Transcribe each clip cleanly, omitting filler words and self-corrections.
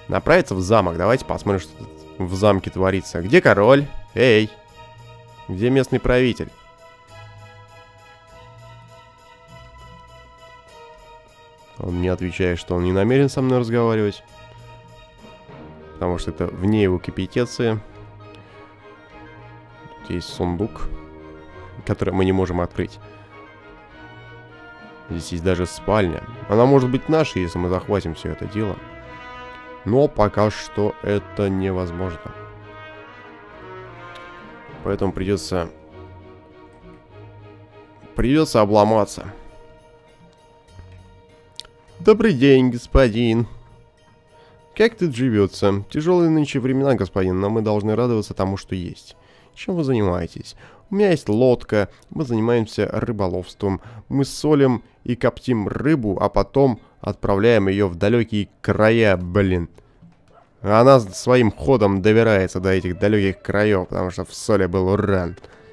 Направиться в замок. Давайте посмотрим, что тут в замке творится. Где король? Эй! Где местный правитель? Он мне отвечает, что он не намерен со мной разговаривать. Потому что это вне его компетенции. Тут есть сундук, который мы не можем открыть. Здесь есть даже спальня. Она может быть нашей, если мы захватим все это дело. Но пока что это невозможно. Поэтому придется обломаться. Добрый день, господин. Как тут живется? Тяжелые нынче времена, господин, но мы должны радоваться тому, что есть. Чем вы занимаетесь? У меня есть лодка, мы занимаемся рыболовством. Мы солим и коптим рыбу, а потом отправляем ее в далекие края, блин. Она своим ходом добирается до этих далеких краев, потому что в соли был уран.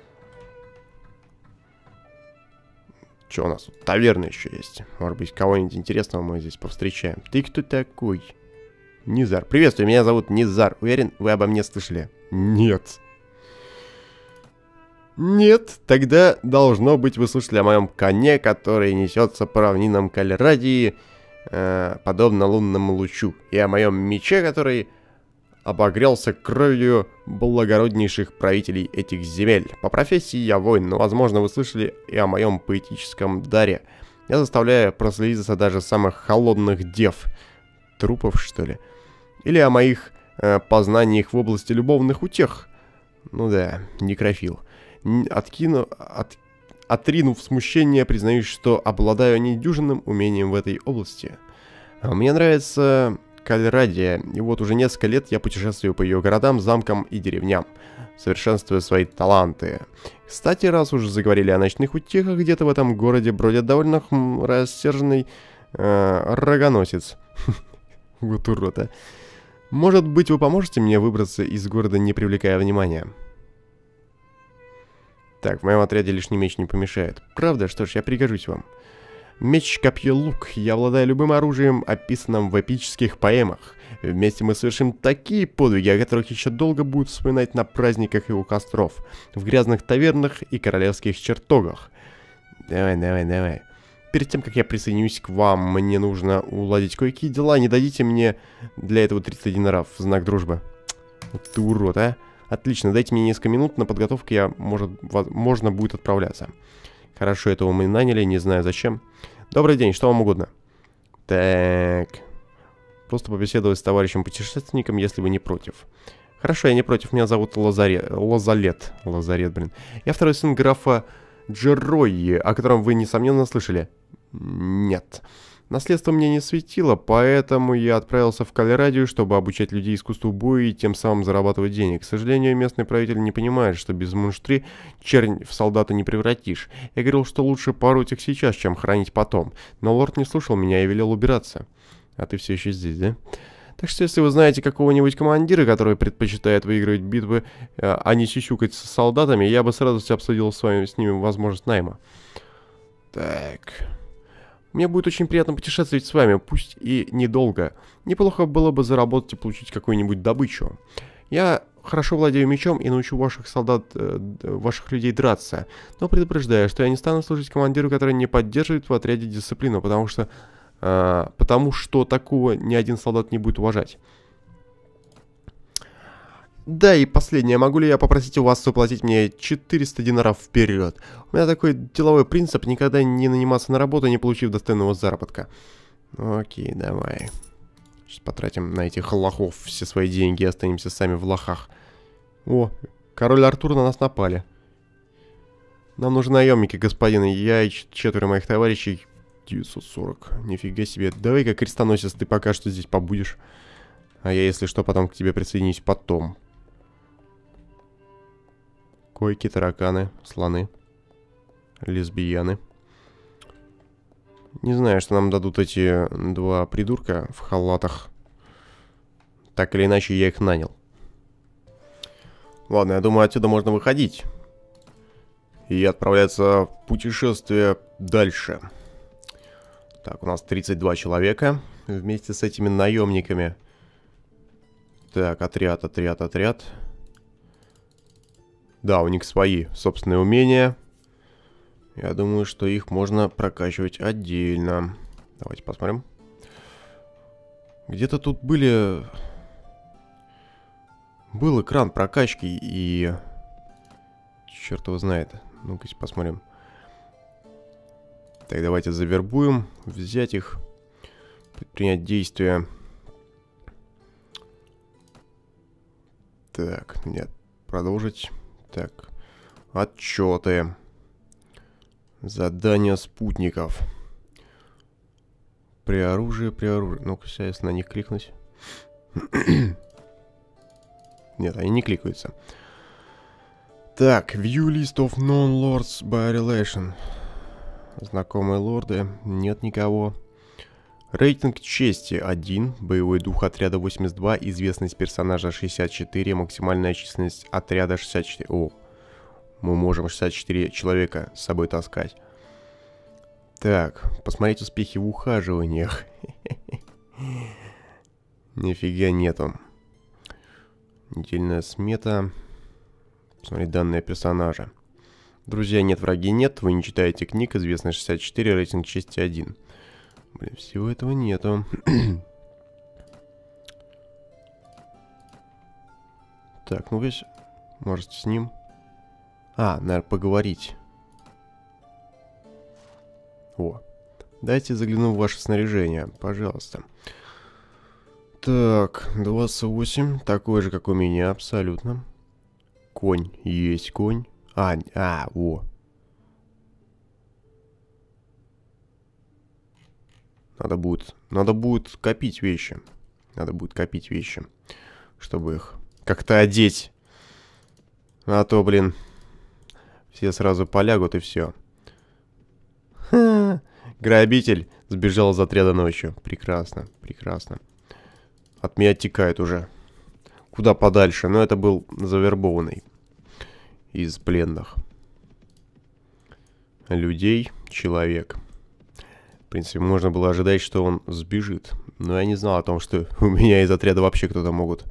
Что у нас тут? Таверна еще есть. Может быть, кого-нибудь интересного мы здесь повстречаем. Ты кто такой? Низар. Приветствую, меня зовут Низар. Уверен, вы обо мне слышали? Нет. Нет, тогда должно быть вы слышали о моем коне, который несется по равнинам Кальрадии, подобно лунному лучу. И о моем мече, который обогрелся кровью благороднейших правителей этих земель. По профессии я воин, но, возможно, вы слышали и о моем поэтическом даре. Я заставляю прослезиться даже самых холодных дев. Трупов, что ли? Или о моих познаниях в области любовных утех. Ну да, некрофил. Отринув смущение, признаюсь, что обладаю недюжинным умением в этой области. Мне нравится Кальрадия, и вот уже несколько лет я путешествую по ее городам, замкам и деревням, совершенствуя свои таланты. Кстати, раз уже заговорили о ночных утехах, где-то в этом городе бродит довольно рассерженный рогоносец. Вот урод, а. Может быть, вы поможете мне выбраться из города, не привлекая внимания? Так, в моем отряде лишний меч не помешает. Правда? Что ж, я пригожусь вам. Меч, копье, лук. Я обладаю любым оружием, описанным в эпических поэмах. Вместе мы совершим такие подвиги, о которых еще долго будут вспоминать на праздниках и у костров, в грязных тавернах и королевских чертогах. Давай. Перед тем, как я присоединюсь к вам, мне нужно уладить кое-какие дела. Не дадите мне для этого 300 динаров в знак дружбы? Вот ты урод, а? Отлично, дайте мне несколько минут на подготовку, можно будет отправляться. Хорошо, этого мы наняли, не знаю зачем. Добрый день, что вам угодно? Так. Просто побеседовать с товарищем-путешественником, если вы не против. Хорошо, я не против, меня зовут Лазарет, блин. Я второй сын графа Джеройи, о котором вы, несомненно, слышали. Нет. Наследство мне не светило, поэтому я отправился в Кальрадию, чтобы обучать людей искусству боя и тем самым зарабатывать денег. К сожалению, местный правитель не понимает, что без мунштри чернь в солдата не превратишь. Я говорил, что лучше пороть их сейчас, чем хранить потом. Но лорд не слушал меня и велел убираться. А ты все еще здесь, да? Так что, если вы знаете какого-нибудь командира, который предпочитает выигрывать битвы, а не сисюкать с солдатами, я бы с радостью обсудил с ними возможность найма. Так... Мне будет очень приятно путешествовать с вами, пусть и недолго. Неплохо было бы заработать и получить какую-нибудь добычу. Я хорошо владею мечом и научу ваших солдат, ваших людей драться. Но предупреждаю, что я не стану служить командиру, который не поддерживает в отряде дисциплину, потому что такого ни один солдат не будет уважать. Да, и последнее. Могу ли я попросить у вас заплатить мне 400 динаров вперед? У меня такой деловой принцип: никогда не наниматься на работу, не получив достойного заработка. Окей, давай. Сейчас потратим на этих лохов все свои деньги и останемся сами в лохах. О, король Артур, на нас напали. Нам нужны наемники, господин. Я и 4 моих товарищей. 940. Нифига себе. Давай-ка, крестоносец, ты пока что здесь побудешь. А я, если что, потом к тебе присоединюсь потом. Койки, тараканы, слоны, лесбияны. Не знаю, что нам дадут эти два придурка в халатах. Так или иначе, я их нанял. Ладно, я думаю, отсюда можно выходить. И отправляться в путешествие дальше. Так, у нас 32 человека вместе с этими наемниками. Так, отряд. Да, у них свои собственные умения. Я думаю, что их можно прокачивать отдельно. Давайте посмотрим. Где-то тут был экран прокачки и... Черт его знает. Ну-ка посмотрим. Так, давайте завербуем. Взять их. Предпринять действия. Так, нет. Продолжить. Так. Отчеты. Задания спутников. При оружии. Ну-ка, сейчас на них кликнуть. Нет, они не кликаются. Так, view list of known lords by relation. Знакомые лорды. Нет никого. Рейтинг чести 1. Боевой дух отряда 82. Известность персонажа 64. Максимальная численность отряда 64. О, мы можем 64 человека с собой таскать. Так, посмотреть успехи в ухаживаниях. Нифига нету. Недельная смета. Посмотреть данные персонажа. Друзья, нет, враги нет. Вы не читаете книг. Известность 64. Рейтинг чести 1. Блин, всего этого нету. Так, ну весь... Может с ним... наверное, поговорить. О. Дайте загляну в ваше снаряжение, пожалуйста. Так, 28. Такой же, как у меня, абсолютно. Конь. Есть конь. Во. Надо будет копить вещи. Чтобы их как-то одеть. А то, блин, все сразу полягут и все. Грабитель сбежал из отряда ночью. Прекрасно. От меня оттекает уже. Куда подальше. Но это был завербованный. Из пленных. Людей. Человек. В принципе, можно было ожидать, что он сбежит. Но я не знал о том, что у меня из отряда вообще кто-то могут.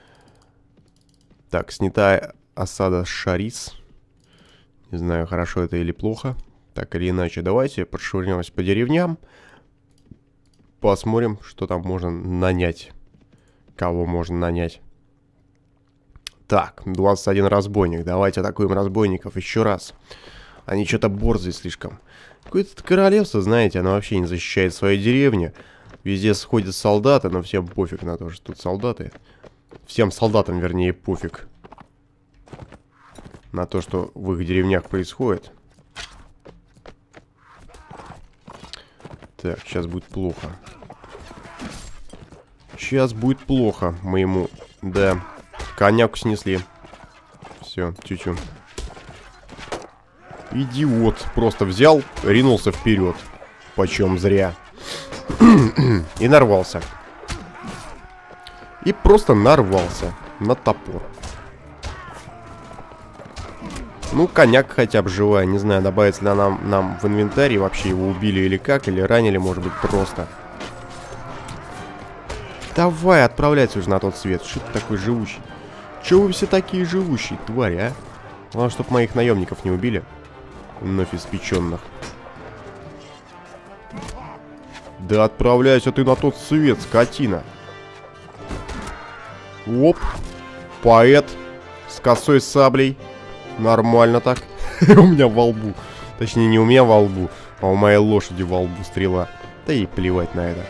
Так, снята осада Шарис. Не знаю, хорошо это или плохо. Так или иначе, давайте прошвырнемся по деревням. Посмотрим, что там можно нанять. Кого можно нанять. Так, 21 разбойник. Давайте атакуем разбойников еще раз. Они что-то борзые слишком. Какое-то королевство, знаете, оно вообще не защищает свою деревню. Везде сходят солдаты, но всем пофиг на то, что тут солдаты. Всем солдатам, вернее, пофиг. На то, что в их деревнях происходит. Так, сейчас будет плохо. Моему. Да. Коняку снесли. Все, тю-тю. Идиот. Просто взял, ринулся вперед. Почем зря. И нарвался. И просто нарвался на топор. Ну, коняк хотя бы живая. Не знаю, добавится ли нам в инвентарь. Вообще его убили или как. Или ранили, может быть, просто. Давай, отправляйся уже на тот свет. Что ты такой живучий? Чего вы все такие живущие, твари, а? Главное, чтобы моих наемников не убили. Вновь испеченных. Да отправляйся ты на тот свет, скотина. Оп. Поэт. С косой саблей. Нормально так. У меня во лбу. Точнее, не у меня во лбу, а у моей лошади во лбу стрела. Да и плевать на это.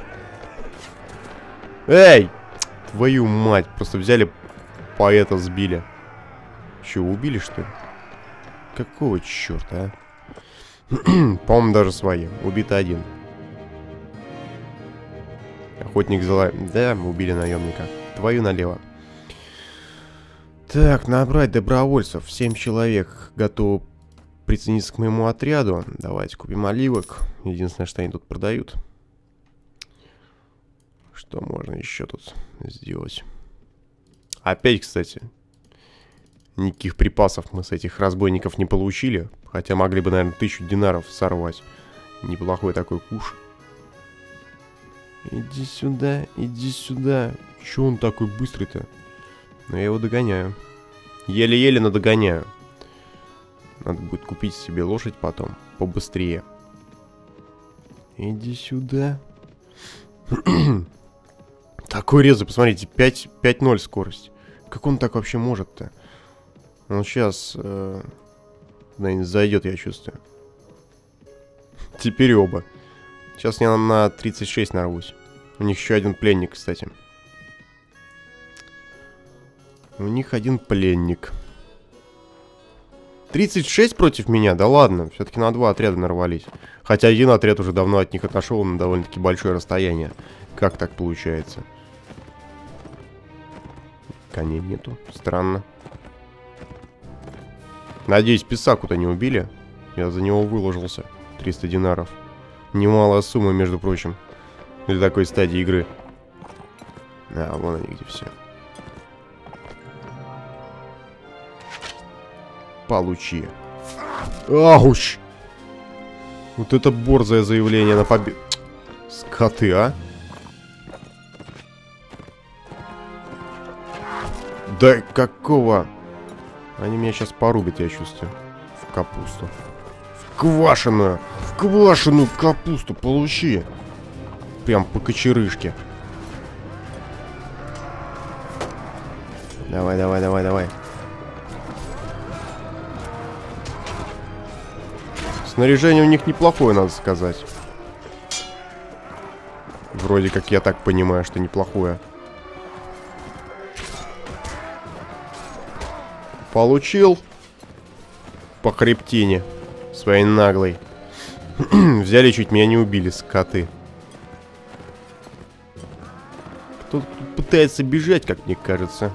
Эй! Твою мать. Просто взяли поэта, сбили. Че, убили, что ли? Какого черта, а? По-моему, даже свои. Убит один. Охотник зла. Да, мы убили наемника. Твою налево. Так, набрать добровольцев. 7 человек готовы присоединиться к моему отряду. Давайте купим оливок. Единственное, что они тут продают. Что можно еще тут сделать? Опять, кстати, никаких припасов мы с этих разбойников не получили. Хотя могли бы, наверное, 1000 динаров сорвать. Неплохой такой куш. Иди сюда, иди сюда. Чё он такой быстрый-то? Но я его догоняю. Еле-еле, но догоняю. Надо будет купить себе лошадь потом. Побыстрее. Иди сюда. Такой резвый, посмотрите. 5-0 скорость. Как он так вообще может-то? Он сейчас... наверное, зайдет, я чувствую. Теперь оба. Сейчас я на 36 нарвусь. У них еще один пленник, кстати. У них один пленник. 36 против меня? Да ладно, все-таки на 2 отряда нарвались. Хотя один отряд уже давно от них отошел на довольно-таки большое расстояние. Как так получается? Коней нету. Странно. Надеюсь, Писаку-то не убили. Я за него выложился. 300 динаров. Немалая сумма, между прочим. Для такой стадии игры. А, вон они где все. Получи. Ауч! Вот это борзое заявление на победу. Скоты, а? Да какого? Они меня сейчас порубят, я чувствую. В капусту. В квашеную капусту получи. Прям по кочерышке. Давай, давай, давай, давай. Снаряжение у них неплохое, надо сказать. Вроде как я так понимаю, что неплохое. Получил по хребтине своей наглой. Взяли, чуть меня не убили, скоты. Кто-то пытается бежать, как мне кажется.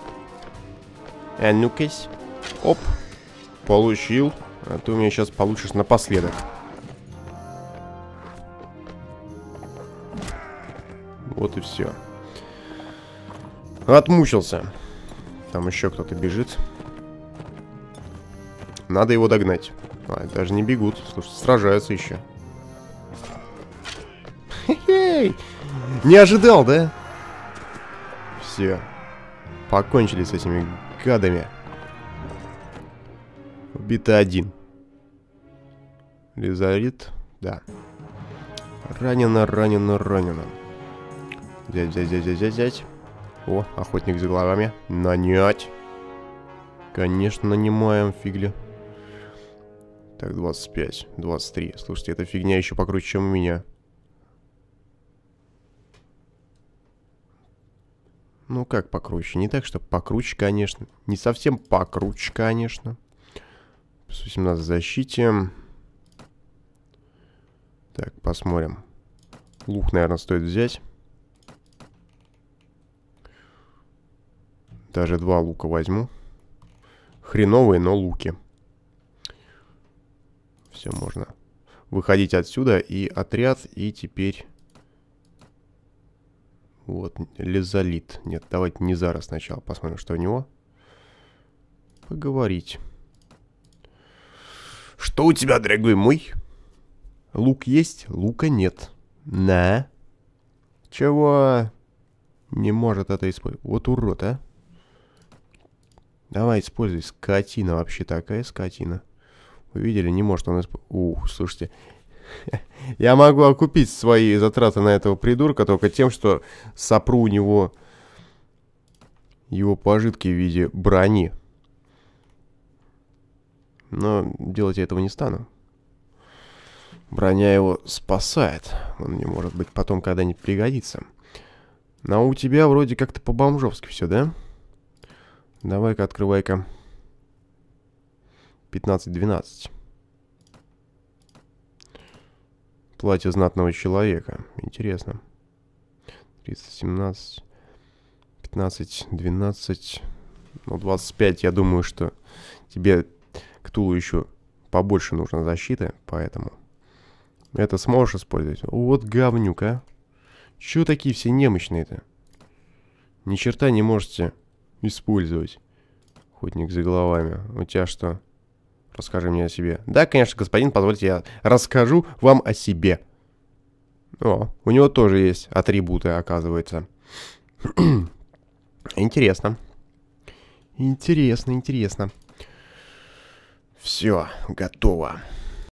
А ну-кась. Оп. Получил. А ты у меня сейчас получишь напоследок. Вот и все. Отмучился. Там еще кто-то бежит. Надо его догнать. А, даже не бегут. Слушай, сражаются еще. Хе-хей! Не ожидал, да? Все. Покончили с этими гадами. Убито один. Лизарит. Да. Ранено, ранено, ранено. Взять, взять, взять, взять, взять. О, охотник за головами. Нанять. Конечно, нанимаем, фигли. Так, 25, 23. Слушайте, эта фигня еще покруче, чем у меня. Ну, как покруче? Не так, что покруче, конечно. Не совсем покруче, конечно. 117 в защите. Так, посмотрим. Лук, наверное, стоит взять. Даже 2 лука возьму. Хреновые, но луки. Все, можно выходить отсюда. И отряд, и теперь... Вот, лизолит. Нет, давайте Низара сначала посмотрим, что у него. Поговорить. Что у тебя, дорогой мой? Лук есть, лука нет. На. Чего? Не может это использовать. Вот урод, а. Давай, используй. Скотина вообще такая, скотина. Вы видели, не может он использовать. Слушайте. Я могу окупить свои затраты на этого придурка только тем, что сопру у него его пожитки в виде брони. Но делать я этого не стану. Броня его спасает. Он мне, может быть, потом когда-нибудь пригодится. Но у тебя вроде как-то по-бомжовски все, да? Давай-ка, открывай-ка. 15-12. Платье знатного человека. Интересно. 317. 15-12. Ну, 25. Я думаю, что тебе к Тулу еще побольше нужно защиты. Поэтому это сможешь использовать. Вот говнюк, а. Чего такие все немощные-то? Ни черта не можете использовать. Охотник за головами. У тебя что? Расскажи мне о себе. Да, конечно, господин, позвольте, я расскажу вам о себе. О, у него тоже есть атрибуты, оказывается. Интересно. Интересно. Все, готово.